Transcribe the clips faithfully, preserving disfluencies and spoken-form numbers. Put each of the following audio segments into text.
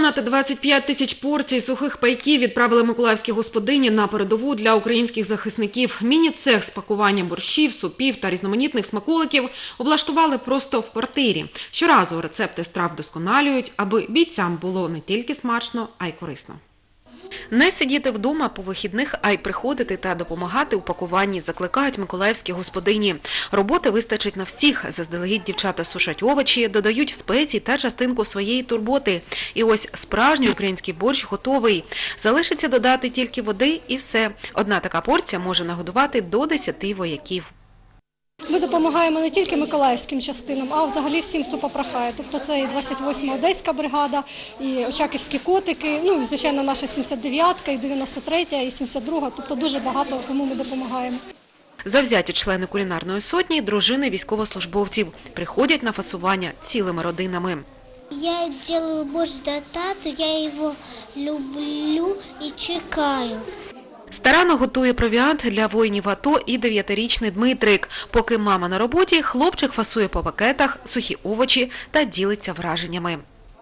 Понад двадцять п'ять тисяч порцій сухих пайків відправили миколаївські господині на передову для українських захисників. Міні-цех з пакування борщів, супів та різноманітних смаколиків облаштували просто в квартирі. Щоразу рецепти страв вдосконалюють, аби бійцям було не тільки смачно, а й корисно. Не сидіти вдома по вихідних, а й приходити та допомагати у пакуванні, закликають миколаївські господині. Роботи вистачить на всіх. Заздалегідь дівчата сушать овочі, додають спеції та частинку своєї турботи. І ось справжній український борщ готовий. Залишиться додати тільки води і все. Одна така порція може нагодувати до десяти вояків. Ми допомагаємо не тільки миколаївським частинам, а взагалі всім, хто попрохає. Тобто це і двадцять восьма Одеська бригада, і Очаківські котики, ну і, звичайно, наша сімдесят дев'ятка, і дев'яносто третя, і сімдесят друга. Тобто дуже багато кому ми допомагаємо. Завзяті члени кулінарної сотні – дружини військовослужбовців. Приходять на фасування цілими родинами. Я роблю борщ для тату, я його люблю і чекаю. Старанно готує провіант для воїнів АТО і дев'ятирічний Дмитрик. Поки мама на роботі, хлопчик фасує по пакетах сухі овочі та ділиться враженнями.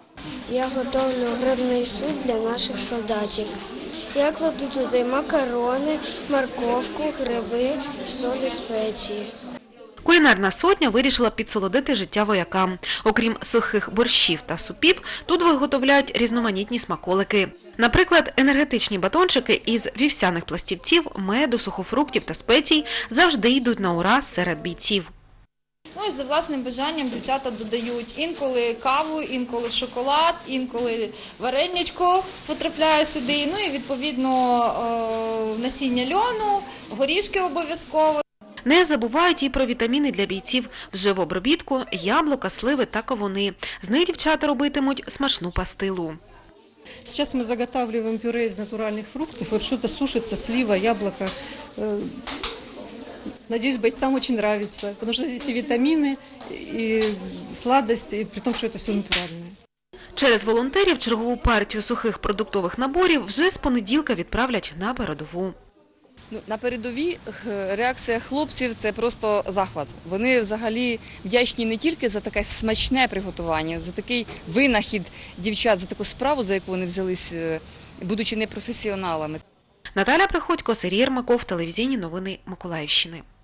Я готовлю грибний суп для наших солдатів. Я кладу туди макарони, морковку, гриби, соль і спеції. Кулінарна сотня вирішила підсолодити життя воякам. Окрім сухих борщів та супів, тут виготовляють різноманітні смаколики. Наприклад, енергетичні батончики із вівсяних пластівців, меду, сухофруктів та спецій завжди йдуть на ура серед бійців. Ну і за власним бажанням дівчата додають інколи каву, інколи шоколад, інколи вареничко потрапляє сюди, ну і відповідно насіння льону, горішки обов'язково. Не забувають і про вітаміни для бійців. Вже в обробітку – яблука, сливи та кавуни. З них дівчата робитимуть смачну пастилу. Сейчас мы заготавливаем пюре из натуральных фруктов. Вот что-то сушится, слива, яблоко. Надеюсь, бойцам очень нравится, потому что здесь и витамины, и сладость, и при том, что это все натуральное. Через волонтерів чергову партію сухих продуктових наборів вже з понеділка відправлять на передову. Ну, на передовій реакція хлопців – це просто захват. Вони взагалі вдячні не тільки за таке смачне приготування, за такий винахід дівчат, за таку справу, за яку вони взялись, будучи непрофесіоналами. Наталя Приходько, Сергій Єрмаков, телевізійні новини Миколаївщини.